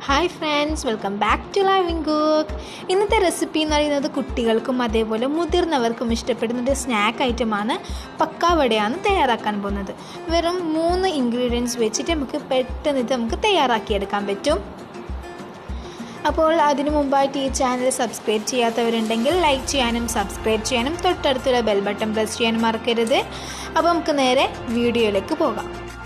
Hi friends, welcome back to Living Cook. ഇന്നത്തെ recipe എന്ന് പറയുന്നത് കുട്ടികൾക്കും അതേപോലെ മുതിർന്നവർക്കും ഇഷ്ടപ്പെടുന്ന ഒരു സ്നാക്ക് ഐറ്റമാണ് പക്കാവടയാണ് തയ്യാറാക്കാൻ പോകുന്നത്. വെറും 3 ഇൻഗ്രീഡിയൻസ് വെച്ചിട്ട് നമുക്ക് തയ്യാറാക്കിയെടുക്കാൻ പറ്റും. അപ്പോൾ അതിനു മുമ്പായിട്ട് ഈ ചാനൽ സബ്സ്ക്രൈബ് ചെയ്യാത്തവരുണ്ടെങ്കിൽ ലൈക്ക് ചെയ്യാനും സബ്സ്ക്രൈബ് ചെയ്യാനും തൊട്ടടുത്തുള്ള ബെൽ ബട്ടൺ പ്രസ് ചെയ്യാനും മറക്കരുത്. അപ്പോൾ നമുക്ക് നേരെ വീഡിയോയിലേക്ക് പോകാം.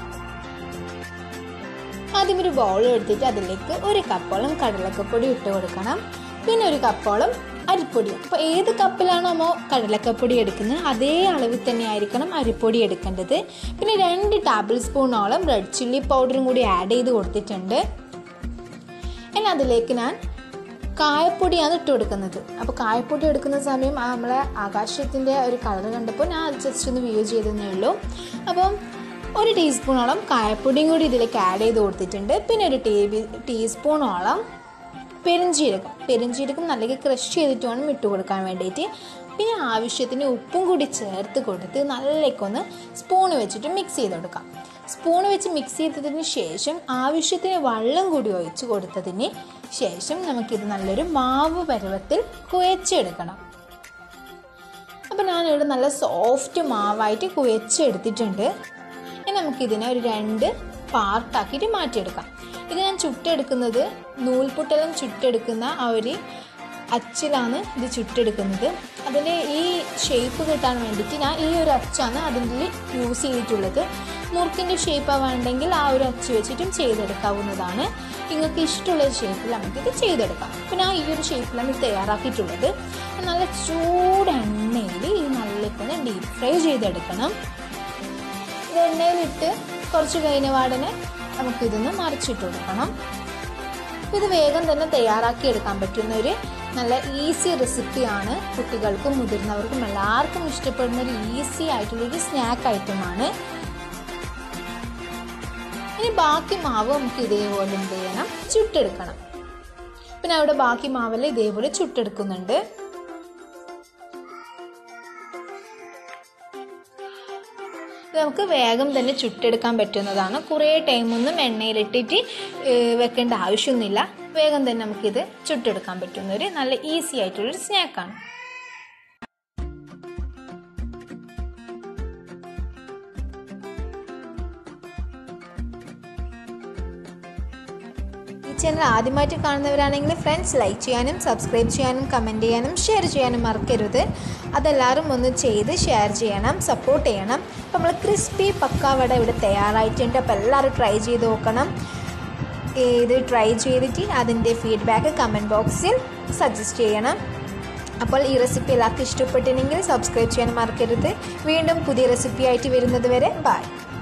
ആദ്യം ഒരു ബൗൾ എടുത്തിട്ട് അതിലേക്ക് 1 കപ്പോളം കടലക്കപ്പൊടി ഇട്ട് കൊടുക്കണം. പിന്നെ 1 കപ്പോളം അരിപ്പൊടി. അപ്പോൾ ഏത് കപ്പിലാണോ കടലക്കപ്പൊടി എടുക്കുന്നത് അതേ അളവിൽ തന്നെ ആയിരിക്കണം അരിപ്പൊടി എടുക്കേണ്ടത്. പിന്നെ 2 ടേബിൾ സ്പൂണോളം റെഡ് ചില്ലി പൗഡറും കൂടി ആഡ് ചെയ്ത് കൊടുത്തിട്ടുണ്ട്. ഇനി അതിലേക്ക് ഞാൻ കായപ്പൊടിയാണ് ഇട്ട് കൊടുക്കുന്നത്. അപ്പോൾ കായപ്പൊടി എടുക്കുന്ന സമയം നമ്മളെ ആകാശത്തിൻ്റെ ഒരു കളർ കണ്ടപ്പോൾ ഞാൻ അത് ജസ്റ്റ് ഒന്ന് വ്യൂ ചെയ്തതേ ഉള്ളൂ. അപ്പം 1 ടീസ്പൂണോളം കായപ്പൊടിയും കൂടി ഇതിലേക്ക് ആഡ് ചെയ്ത് കൊടുത്തിട്ടുണ്ട്. പിന്നെ 1 ടീസ്പൂണോളം പെരിഞ്ജീരകം നല്ല ക്രഷ് ചെയ്തിട്ട് വേണം ഇട്ട് കൊടുക്കാൻ വേണ്ടിയിട്ട്. പിന്നെ ആവശ്യത്തിന് ഉപ്പും കൂടി ചേർത്ത് കൊടുത്ത് നല്ലേക്കൊന്ന് സ്പൂണ് വെച്ചിട്ട് മിക്സ് ചെയ്ത് കൊടുക്കാം. സ്പൂണ് വെച്ച് മിക്സ് ചെയ്തതിന് ശേഷം ആവശ്യത്തിന് വെള്ളം കൂടി ഒഴിച്ച് കൊടുത്തതിന് ശേഷം നമുക്കിത് നല്ലൊരു മാവ് പരുവത്തിൽ കുഴച്ചെടുക്കണം. അപ്പോൾ ഞാനിവിടെ നല്ല സോഫ്റ്റ് മാവായിട്ട് കുഴച്ചെടുത്തിട്ടുണ്ട്. ഇനി നമുക്കിതിനെ ഒരു 2 പാർട്ടാക്കിയിട്ട് മാറ്റിയെടുക്കാം. ഇത് ഞാൻ ചുട്ടെടുക്കുന്നത് നൂൽപുട്ടെല്ലാം ചുട്ടെടുക്കുന്ന ആ ഒരു അച്ചിലാണ് ഇത് ചുട്ടെടുക്കുന്നത്. അതിൻ്റെ ഈ ഷേപ്പ് കിട്ടാൻ വേണ്ടിയിട്ട് ഞാൻ ഈ ഒരു അച്ചാണ് അതിൻ്റെ യൂസ് ചെയ്തിട്ടുള്ളത്. മുറുക്കിൻ്റെ ഷേപ്പ് വേണ്ടെങ്കിൽ ആ ഒരു അച്ച് വെച്ചിട്ടും ചെയ്തെടുക്കാവുന്നതാണ്. നിങ്ങൾക്ക് ഇഷ്ടമുള്ള ഷേപ്പിൽ നമുക്കിത് ചെയ്തെടുക്കാം. അപ്പോൾ ഞാൻ ഈ ഒരു ഷേപ്പിലാണ് ഇത് തയ്യാറാക്കിയിട്ടുള്ളത്. നല്ല ചൂടെണ്ണയിൽ ഇത് നല്ലിപ്പൊന്ന് ഡീപ്പ് ഫ്രൈ ചെയ്തെടുക്കണം. എണ്ണയിലിട്ട് കുറച്ച് കഴിഞ്ഞ പാടനെ നമുക്കിതൊന്ന് മറിച്ചിട്ട് കൊടുക്കണം. ഇത് വേഗം തന്നെ തയ്യാറാക്കി എടുക്കാൻ പറ്റുന്ന ഒരു നല്ല ഈസി റെസിപ്പിയാണ്. കുട്ടികൾക്കും മുതിർന്നവർക്കും എല്ലാവർക്കും ഇഷ്ടപ്പെടുന്ന ഒരു ഈസി ആയിട്ടുള്ളൊരു സ്നാക്ക് ഐറ്റമാണ്. ഇനി ബാക്കി മാവ് നമുക്ക് ഇതേപോലെ എന്ത് ചെയ്യണം, ചുട്ടെടുക്കണം. പിന്നെ അവിടെ ബാക്കി മാവെല്ലാം ഇതേപോലെ ചുട്ടെടുക്കുന്നുണ്ട്. നമുക്ക് വേഗം തന്നെ ചുട്ടെടുക്കാൻ പറ്റുന്നതാണ്. കുറേ ടൈമൊന്നും എണ്ണയിലിട്ടിട്ട് വെക്കേണ്ട ആവശ്യമൊന്നുമില്ല. വേഗം തന്നെ നമുക്കിത് ചുട്ടെടുക്കാൻ പറ്റുന്നൊരു നല്ല ഈസി ആയിട്ടുള്ളൊരു സ്നാക്കാണ്. ഈ ചാനൽ ആദ്യമായിട്ട് കാണുന്നവരാണെങ്കിൽ ഫ്രണ്ട്സ് ലൈക്ക് ചെയ്യാനും സബ്സ്ക്രൈബ് ചെയ്യാനും കമൻറ്റ് ചെയ്യാനും ഷെയർ ചെയ്യാനും മറക്കരുത്. അതെല്ലാവരും ഒന്ന് ചെയ്ത് ഷെയർ ചെയ്യണം, സപ്പോർട്ട് ചെയ്യണം. അപ്പോൾ നമ്മൾ ക്രിസ്പി പക്കാവട ഇവിടെ തയ്യാറായിട്ടുണ്ട്. അപ്പോൾ എല്ലാവരും ട്രൈ ചെയ്ത് നോക്കണം. ഇത് ട്രൈ ചെയ്തിട്ട് അതിൻ്റെ ഫീഡ്ബാക്ക് കമൻറ്റ് ബോക്സിൽ സജസ്റ്റ് ചെയ്യണം. അപ്പോൾ ഈ റെസിപ്പി എല്ലാവർക്കും ഇഷ്ടപ്പെട്ടിട്ടുണ്ടെങ്കിൽ സബ്സ്ക്രൈബ് ചെയ്യാൻ മറക്കരുത്. വീണ്ടും പുതിയ റെസിപ്പി ആയിട്ട് വരുന്നത് വരെ ബൈ.